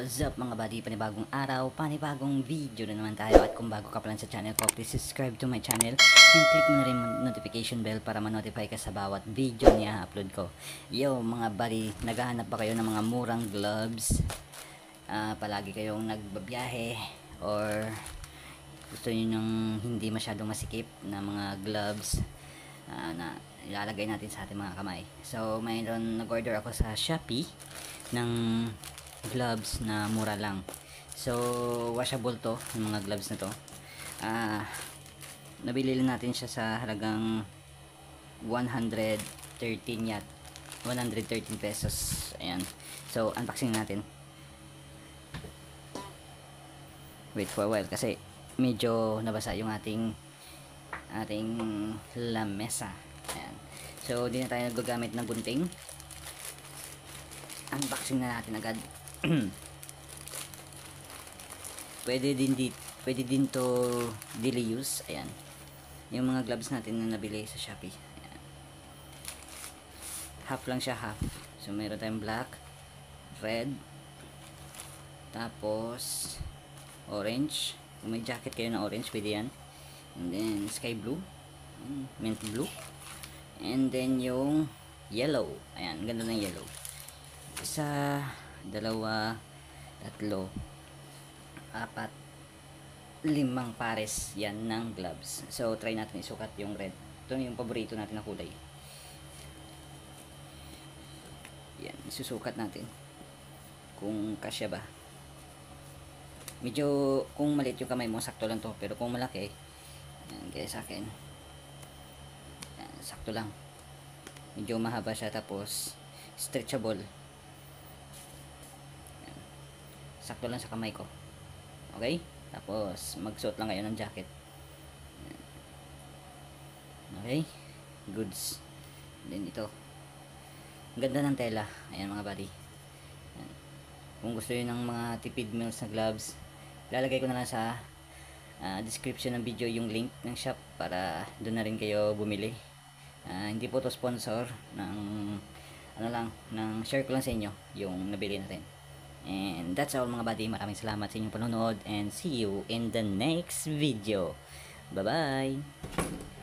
What's up mga buddy, panibagong araw, panibagong video na naman tayo. At kung bago ka pa lang sa channel ko, please subscribe to my channel and click mo na rin notification bell para ma-notify ka sa bawat video niya upload ko. Yo mga buddy, naghahanap ba kayo ng mga murang gloves? Palagi kayong nagbabiyahe or gusto niyo ng hindi masyadong masikip na mga gloves na ilalagay natin sa ating mga kamay. So mayroon, nag-order ako sa Shopee ng gloves na mura lang. So washable to, yung mga gloves na to. Nabili lang natin siya sa halagang 113 yat 113 pesos. Ayan. So unboxing natin. Wait for a while kasi medyo nabasa yung ating lamesa. Ayan. So di na tayo gagamit ng gunting. Unboxing na natin agad. pwede din to daily use. Ayan, yung mga gloves natin na nabili sa Shopee. Ayan. Half lang siya, half. So meron tayong black, red, tapos orange. Kung may jacket kayo na orange, pwede yan. And then sky blue, mint blue, and then yung yellow. Ayan, ganda ng yellow. Isa, dalawa, tatlo, apat, 5 pares yan ng gloves. So try natin isukat yung red. Ito yung paborito natin na kulay. Yan, isusukat natin kung kasya ba. Medyo kung maliit yung kamay mo, sakto lang to. Pero kung malaki, yan, kaya sa akin yan, sakto lang. Medyo mahaba siya, tapos stretchable. Sakto lang sa kamay ko. Okay? Tapos magsuot lang kayo ng jacket. Okay? Goods. Then ito. Ang ganda ng tela. Ayan mga buddy. Ayan. Kung gusto niyo ng mga tipid meals na gloves, lalagay ko na lang sa description ng video yung link ng shop para doon na rin kayo bumili. Hindi po to sponsor ng ng share ko lang sa inyo yung nabili natin. And that's all mga buddy. Maraming salamat sa inyong panonood and see you in the next video. Bye bye.